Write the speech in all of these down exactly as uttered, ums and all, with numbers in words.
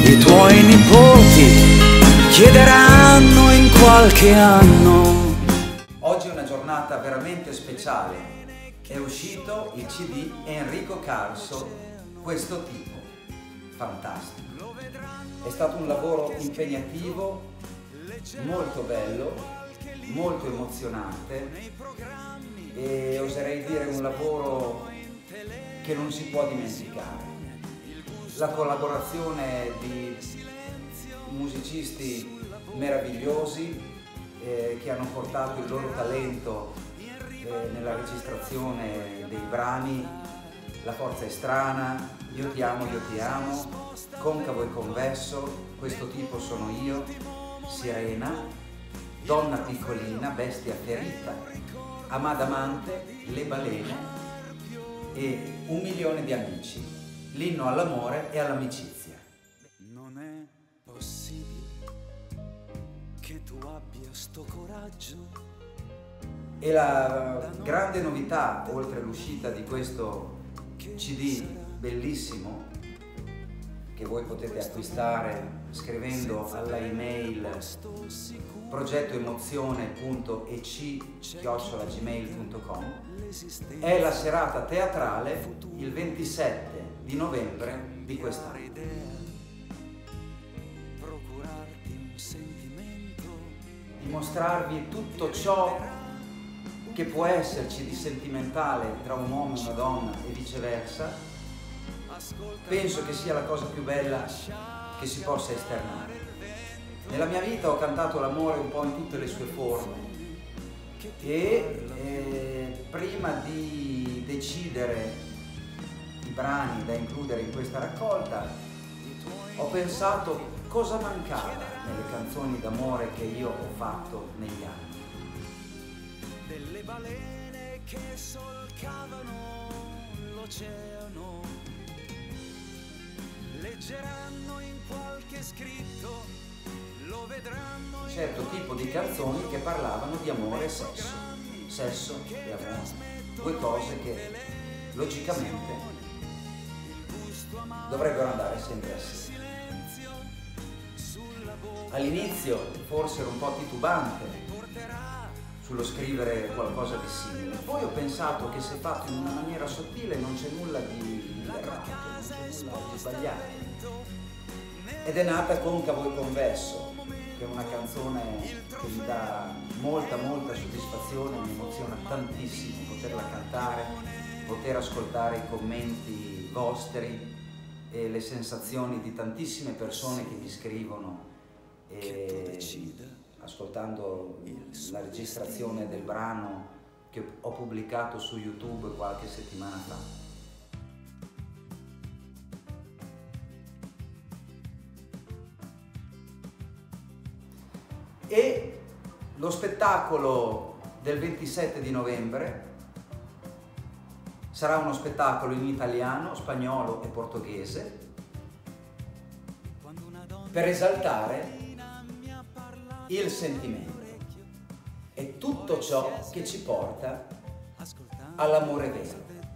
i tuoi nipoti chiederanno in qualche anno. Oggi è una giornata veramente speciale. È uscito il C D Enrico Carso, Questo tipo. Fantastico. È stato un lavoro impegnativo, molto bello, molto emozionante e oserei dire un lavoro che non si può dimenticare. La collaborazione di musicisti meravigliosi eh, che hanno portato il loro talento eh, nella registrazione dei brani. La forza è strana, Io ti amo, io ti amo, Concavo e convesso, Questo tipo sono io, Sirena, Donna piccolina, Bestia ferita, Amada amante, Le balene e Un milione di amici, l'inno all'amore e all'amicizia. Non è possibile che tu abbia sto coraggio. E la grande novità, oltre all'uscita di questo C D bellissimo, che voi potete acquistare scrivendo alla email progettoemozione punto e c chiocciola gmail punto com, è la serata teatrale il ventisette di novembre di quest'anno. Dimostrarvi tutto ciò che può esserci di sentimentale tra un uomo e una donna e viceversa. Penso che sia la cosa più bella che si possa esternare. Nella mia vita ho cantato l'amore un po' in tutte le sue forme e eh, prima di decidere i brani da includere in questa raccolta ho pensato cosa mancava nelle canzoni d'amore che io ho fatto negli anni. Delle balene che solcavano l'oceano, leggeranno in qualche scritto, lo vedranno. Certo tipo di canzoni che parlavano di amore e sesso, sesso e amore, due cose che logicamente dovrebbero andare sempre assieme. All'inizio forse ero un po' titubante sullo scrivere qualcosa di simile, poi ho pensato che se fatto in una maniera sottile non c'è nulla di errato, non c'è nulla di sbagliato. Ed è nata Concavo e convesso, che è una canzone che mi dà molta molta soddisfazione, mi emoziona tantissimo poterla cantare, poter ascoltare i commenti vostri e le sensazioni di tantissime persone che mi scrivono e ascoltando la registrazione del brano che ho pubblicato su YouTube qualche settimana fa. E lo spettacolo del ventisette di novembre sarà uno spettacolo in italiano, spagnolo e portoghese per esaltare il sentimento e tutto ciò che ci porta all'amore vero.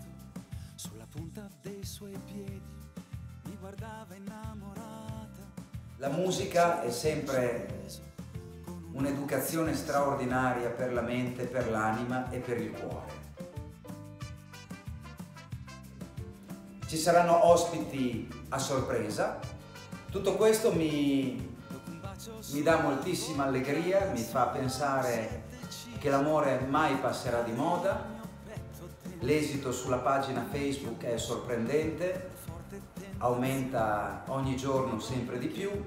La musica è sempre un'educazione straordinaria per la mente, per l'anima e per il cuore. Ci saranno ospiti a sorpresa. Tutto questo mi Mi dà moltissima allegria, mi fa pensare che l'amore mai passerà di moda. L'esito sulla pagina Facebook è sorprendente, aumenta ogni giorno sempre di più.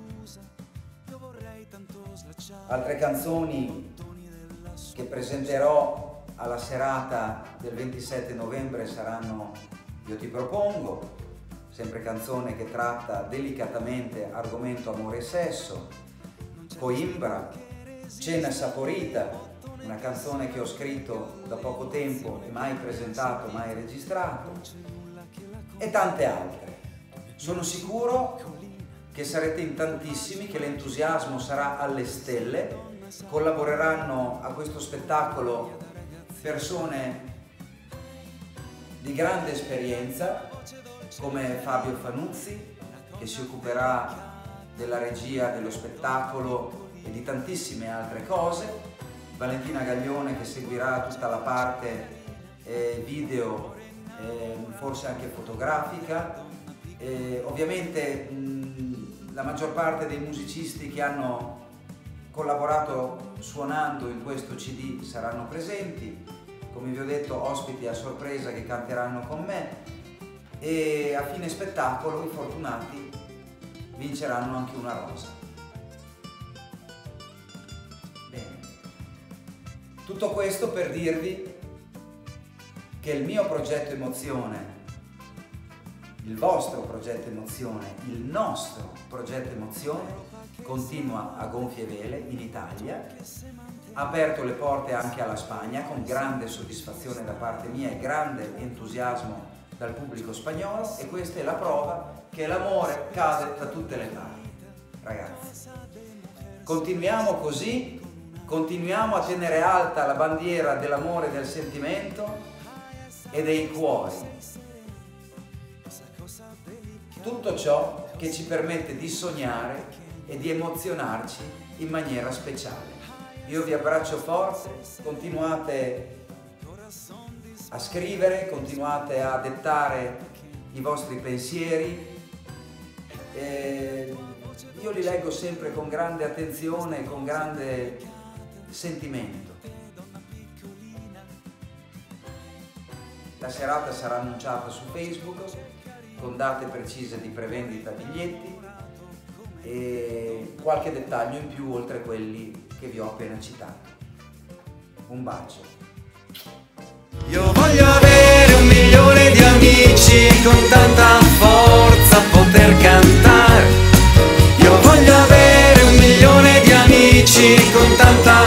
Altre canzoni che presenterò alla serata del ventisette novembre saranno Io ti propongo, sempre canzone che tratta delicatamente argomento amore e sesso, Coimbra, Cena saporita, una canzone che ho scritto da poco tempo e mai presentato, mai registrato, e tante altre. Sono sicuro che sarete in tantissimi, che l'entusiasmo sarà alle stelle, collaboreranno a questo spettacolo persone di grande esperienza, come Fabio Fanuzzi, che si occuperà della regia, dello spettacolo e di tantissime altre cose, Valentina Gaglione che seguirà tutta la parte eh, video, eh, forse anche fotografica. Eh, ovviamente mh, la maggior parte dei musicisti che hanno collaborato suonando in questo C D saranno presenti, come vi ho detto ospiti a sorpresa che canteranno con me, e a fine spettacolo i fortunati vinceranno anche una rosa. Bene, tutto questo per dirvi che il mio progetto Emozione, il vostro progetto Emozione, il nostro progetto Emozione continua a gonfie vele in Italia, ha aperto le porte anche alla Spagna con grande soddisfazione da parte mia e grande entusiasmo dal pubblico spagnolo, e questa è la prova che l'amore cade da tutte le parti. Ragazzi, continuiamo così, continuiamo a tenere alta la bandiera dell'amore, del sentimento e dei cuori. Tutto ciò che ci permette di sognare e di emozionarci in maniera speciale. Io vi abbraccio forte, continuate a scrivere, continuate a dettare i vostri pensieri. E io li leggo sempre con grande attenzione e con grande sentimento. La serata sarà annunciata su Facebook con date precise di prevendita biglietti e qualche dettaglio in più oltre quelli che vi ho appena citato. Un bacio. Io voglio avere un milione di amici con tanta forza poter cantare. Io voglio avere un milione di amici con tanta